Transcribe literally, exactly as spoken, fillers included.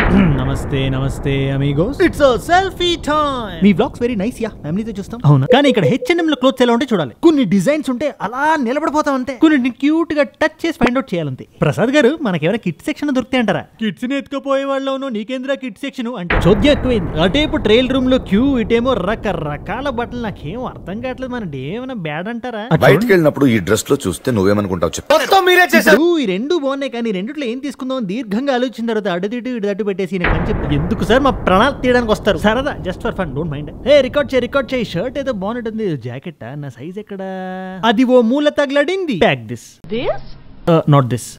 నమస్తే నమస్తే amigos, it's a selfie time. మీ వ్లాగ్స్ వెరీ నైస్ యా, ఫ్యామిలీతో చూస్తాం. అవునా, కానీ ఇక్కడ హెచ్ అండ్ ఎం లో క్లోత్స్ ఎలా ఉంటే చూడాలి. కొన్ని డిజైన్స్ ఉంటే అలా నిలబడిపోతాం అంతే, కొన్ని క్యూట్ గా టచ్ చేసి ఫైండ్ అవుట్ చేయాలంతే. ప్రసాద్ గారు, మనకేమైనా కిడ్ సెక్షన్ దొరుకుతాయి అంటారా? కిడ్స్ ని ఎత్తుకుపోయే వాళ్ళను నీకేంద్రా కిడ్ సెక్షన్ అంటే చోద్యం ఎక్కువైంది. అటేపు ట్రైల్ రూమ్ లో క్యూ, ఇటేమో రకరకాల బట్టలు. నాకేం అర్థం కావట్లేదు, మన ఏమైనా బ్యాడ్ అంటారా? బయటికి వెళ్ళినప్పుడు ఈ డ్రెస్ లో చూస్తే నువ్వేమనుకుంటావు చెప్పు. ఈ రెండు బాగున్నాయి, కానీ రెండిట్లో ఏం తీసుకుందాం దీర్ఘంగా ఆలోచించిన తర్వాత అడ్డు తిట్టు ఇటు తట్టు పెట్టేసి అని చెప్పి ఎందుకు సార్ మా ప్రాణాలు తీయడానికి వస్తారు? సరదా, just for fun, don't mind. Hey record చేయి రికార్డ్ చేయి. షర్ట్ ఏదో బాగుంటుంది, జాకెట్ నా సైజ్ ఎక్కడ? అది ఓ మూల తగలడింది. Pack this, not this.